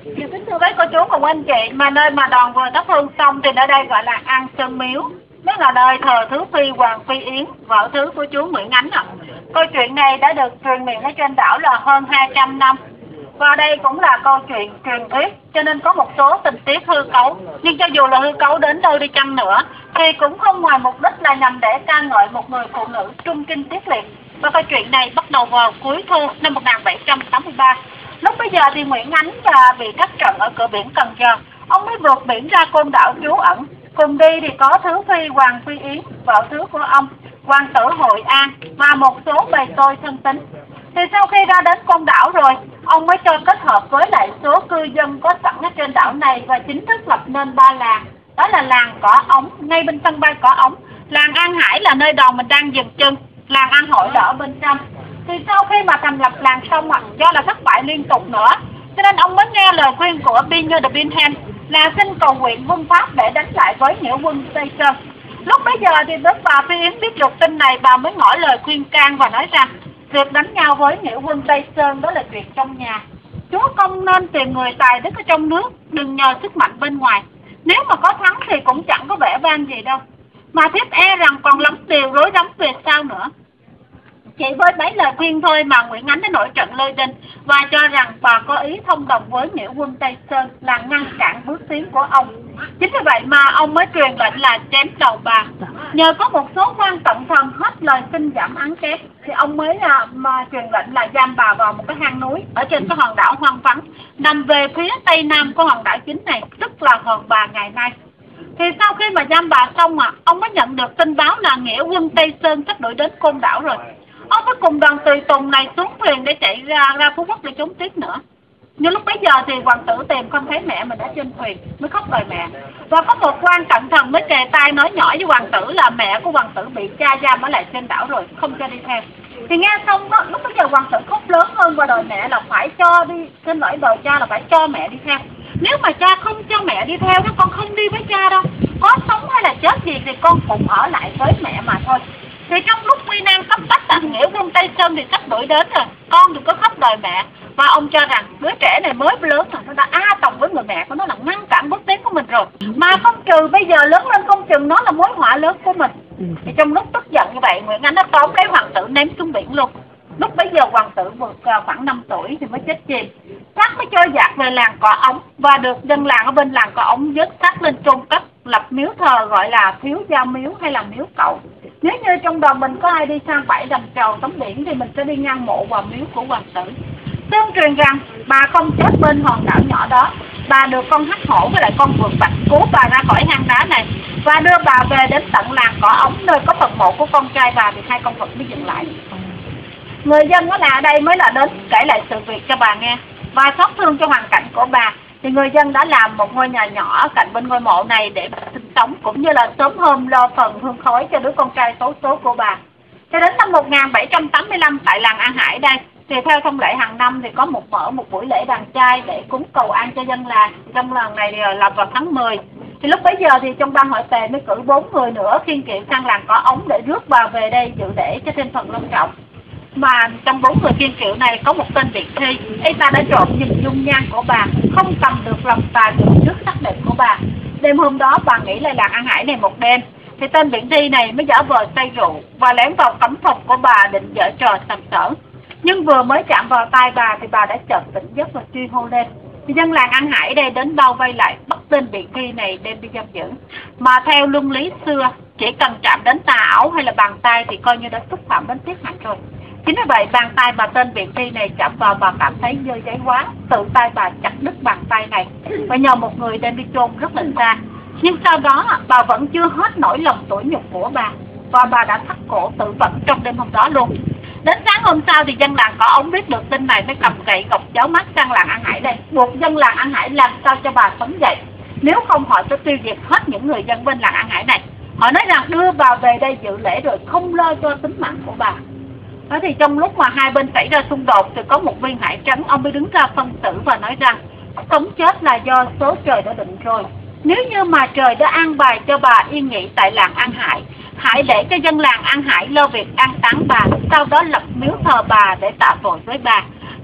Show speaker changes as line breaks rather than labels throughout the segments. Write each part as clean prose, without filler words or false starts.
Dạ, kính thưa với cô chú cùng anh chị, mà nơi mà đoàn vừa thắp hương xong thì nơi đây gọi là An Sơn Miếu. Đó là nơi thờ Thứ Phi Hoàng Phi Yến, vợ thứ của chú Nguyễn Ánh ạ. Câu chuyện này đã được truyền miệng ở trên đảo là hơn 200 năm. Và đây cũng là câu chuyện truyền thuyết, cho nên có một số tình tiết hư cấu. Nhưng cho dù là hư cấu đến đâu đi chăng nữa, thì cũng không ngoài mục đích là nhằm để ca ngợi một người phụ nữ trung kinh tiết liệt. Và câu chuyện này bắt đầu vào cuối thu năm 1783. Lúc bây giờ thì Nguyễn Ánh và bị thất trận ở cửa biển Cần Giờ. Ông mới vượt biển ra Côn Đảo trú ẩn. Cùng đi thì có Thứ Phi Hoàng Phi Yến, vợ thứ của ông, hoàng tử Hội An và một số bầy tôi thân tín. Thì sau khi ra đến Côn Đảo rồi, ông mới cho kết hợp với lại số cư dân có sẵn ở trên đảo này và chính thức lập nên 3 làng. Đó là làng Cỏ Ống ngay bên sân bay Cỏ Ống, làng An Hải là nơi đoàn mình đang dừng chân, làng An Hội ở bên trong. Thì sau khi mà thành lập làng xong do là thất bại liên tục nữa, cho nên ông mới nghe lời khuyên của Binger de Bingham là xin cầu nguyện quân Pháp để đánh lại với nghĩa quân Tây Sơn. Lúc bấy giờ thì đức bà Phi Yến biết được tin này, bà mới ngỏ lời khuyên can và nói rằng việc đánh nhau với nghĩa quân Tây Sơn đó là chuyện trong nhà. Chúa không nên tìm người tài đức ở trong nước, đừng nhờ sức mạnh bên ngoài. Nếu mà có thắng thì cũng chẳng có vẻ vang gì đâu, mà thiếp e rằng còn lắm điều rối rắm về sau nữa. Chỉ với mấy lời khuyên thôi mà Nguyễn Ánh đã nổi trận lôi đình và cho rằng bà có ý thông đồng với nghĩa quân Tây Sơn là ngăn cản bước tiến của ông. Chính vì vậy mà ông mới truyền lệnh là chém đầu bà. Nhờ có một số quan trọng thần hết lời xin giảm án kép thì ông mới truyền lệnh là giam bà vào một cái hang núi ở trên cái hòn đảo hoang vắng nằm về phía tây nam của hòn đảo chính này, tức là Hòn Bà ngày nay. Thì sau khi mà giam bà xong ông mới nhận được tin báo là nghĩa quân Tây Sơn sắp đuổi đến Côn Đảo rồi. Ông mới cùng đoàn tùy tùng này xuống thuyền để chạy ra Phú Quốc để trốn tiếp nữa. Nhưng lúc bấy giờ thì hoàng tử tìm không thấy mẹ mình ở trên thuyền, mới khóc đòi mẹ. Và có một quan cẩn thận mới kề tai nói nhỏ với hoàng tử là mẹ của hoàng tử bị cha giam ở lại trên đảo rồi, không cho đi theo. Thì nghe xong đó, lúc bấy giờ hoàng tử khóc lớn hơn và đòi mẹ là phải cho đi, xin lỗi đòi cha là phải cho mẹ đi theo. Nếu mà cha không cho mẹ đi theo, con không đi với cha đâu. Có sống hay là chết gì thì con cũng ở lại với mẹ mà thôi. Thì trong lúc nguy nan cấp bách nghĩa quân Tây Sơn thì sắp đuổi đến rồi, con đừng có khóc đòi mẹ. Và ông cho rằng đứa trẻ này mới lớn rồi, nó đã tòng với người mẹ của nó là ngăn cản bước tiến của mình rồi. Mà không trừ bây giờ lớn lên không chừng nó là mối họa lớn của mình. Thì trong lúc tức giận như vậy, Nguyễn Ánh đã tóm lấy hoàng tử ném xuống biển luôn. Lúc bấy giờ hoàng tử vượt khoảng 5 tuổi thì mới chết chìm. Xác mới trôi dạt về làng Cỏ Ống và được dân làng ở bên làng Cỏ Ống vớt xác lên chôn cất, lập miếu thờ gọi là Thiếu Gia Miếu hay là miếu cậu. Nếu như trong đoàn mình có ai đi sang bãi Đầm Trầu tắm biển thì mình sẽ đi ngang mộ vào miếu của hoàng tử. Tương truyền rằng bà không chết bên hòn đảo nhỏ đó, bà được con hắc hổ với lại con vượn bạch cứu bà ra khỏi hang đá này và đưa bà về đến tận làng Cỏ Ống nơi có phần mộ của con trai bà, thì hai con vật mới dừng lại. Người dân ở đây mới là đến kể lại sự việc cho bà nghe và xót thương cho hoàn cảnh của bà. Thì người dân đã làm một ngôi nhà nhỏ cạnh bên ngôi mộ này để bà sinh sống, cũng như là sớm hôm lo phần hương khói cho đứa con trai xấu số của bà. Cho đến năm 1785 tại làng An Hải đây, thì theo thông lệ hàng năm thì có một buổi lễ đàn trai để cúng cầu an cho dân làng. Trong làng này thì là vào tháng 10. Thì lúc bấy giờ thì trong ban hội tề mới cử 4 người nữa khiêng kiệu sang làng Cỏ Ống để rước bà về đây dự lễ cho thêm phần long trọng. Mà trong 4 người khiêng kiệu này có một tên Biện Thi, y ta đã trộm nhìn dung nhan của bà, không cầm được lòng tà tượng trước sắc đẹp của bà. Đêm hôm đó bà nghỉ lại làng An Hải này một đêm, thì tên Biện Thi này mới giả vờ say rượu và lén vào cấm phòng của bà định giở trò sàm sỡ. Nhưng vừa mới chạm vào tai bà thì bà đã chợt tỉnh giấc và truy hô lên. Thì dân làng An Hải đây đến bao vây lại bắt tên Biện Thi này đem đi giam giữ. Mà theo luân lý xưa, chỉ cần chạm đến tà áo hay là bàn tay thì coi như đã xúc phạm đến tiết hạnh rồi. Chính vì vậy bàn tay bà tên Biện Thi này chạm vào bà cảm thấy dơ giấy quá, tự tay bà chặt đứt bàn tay này và nhờ một người đem đi chôn rất là xa. Nhưng sau đó bà vẫn chưa hết nỗi lòng tủi nhục của bà và bà đã thắt cổ tự vẫn trong đêm hôm đó luôn. Đến sáng hôm sau thì dân làng Cỏ Ống biết được tin này mới cầm gậy gộc giáo mắt sang làng An Hải đây, buộc dân làng An Hải làm sao cho bà sống dậy, nếu không họ sẽ tiêu diệt hết những người dân bên làng An Hải này. Họ nói rằng đưa bà về đây dự lễ rồi không lo cho tính mạng của bà. Đó thì trong lúc mà hai bên xảy ra xung đột thì có một viên hải trấn, ông mới đứng ra phân xử và nói rằng sống chết là do số trời đã định rồi. Nếu như mà trời đã an bài cho bà yên nghỉ tại làng An Hải, hãy để cho dân làng An Hải lo việc an táng bà, sau đó lập miếu thờ bà để tạ tội với bà.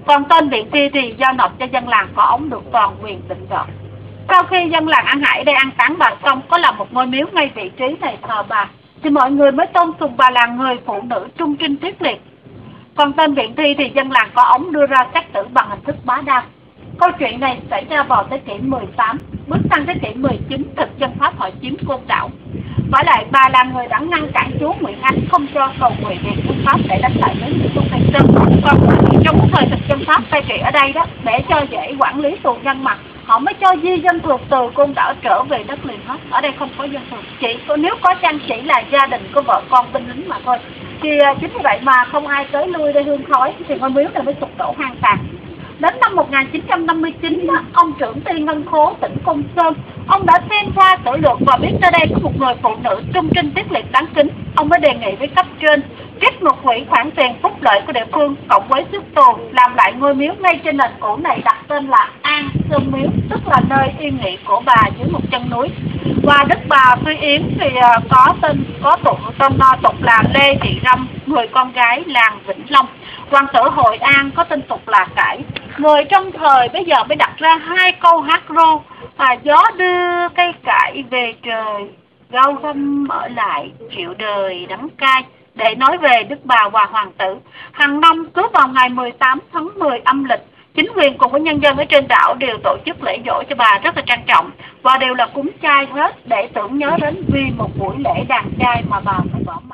Còn tên Biện Ti thì giao nộp cho dân làng có ống được toàn quyền định đoạt. Sau khi dân làng An Hải đây an táng bà xong, có làm một ngôi miếu ngay vị trí này thờ bà, thì mọi người mới tôn sùng bà là người phụ nữ trung trinh quyết liệt. Còn tên Biện Thi thì dân làng có ống đưa ra xét xử bằng hình thức bá đạo. Câu chuyện này xảy ra vào thế kỷ 18, bước sang thế kỷ 19 thực dân Pháp họ chiếm Côn Đảo. Và lại bà là người đã ngăn cản chúa Nguyễn Ánh không cho cầu nguyện về quân Pháp để đánh lại với người Tôn Thanh Sơn. Còn trong thời thực dân Pháp cai trị ở đây đó, để cho dễ quản lý tù nhân mà, họ mới cho di dân thường từ Côn Đảo trở về đất liền hết. Ở đây không có dân thường, nếu có chăng chỉ là gia đình có vợ con binh lính mà thôi. Thì chính vì vậy mà không ai tới lui đây hương khói, thì ngôi miếu này mới sụp đổ hoang tàn. Đến năm 1959, ông trưởng ty ngân khố tỉnh Côn Sơn, ông đã xem qua sử lược và biết nơi đây có một người phụ nữ trung trinh quyết liệt đáng kính. Ông mới đề nghị với cấp trên trích một quỹ khoản tiền phúc lợi của địa phương cộng với sức tù làm lại ngôi miếu ngay trên nền cũ này, đặt tên là An Sơn Miếu, tức là nơi yên nghỉ của bà dưới một chân núi. Và đức bà Phi Yến thì có tục là Lê Thị Râm, người con gái làng Vĩnh Long. Hoàng tử Hội An có tên tục là Cải. Người trong thời bây giờ mới đặt ra hai câu hát ru: gió đưa cây cải về trời, gâu găm ở lại chịu đời đắng cay, để nói về đức bà và hoàng tử. Hàng năm cứ vào ngày 18 tháng 10 âm lịch, chính quyền cùng với nhân dân ở trên đảo đều tổ chức lễ giỗ cho bà rất là trang trọng, và đều là cúng chay hết để tưởng nhớ đến vì một buổi lễ đàn chay mà bà phải bỏ.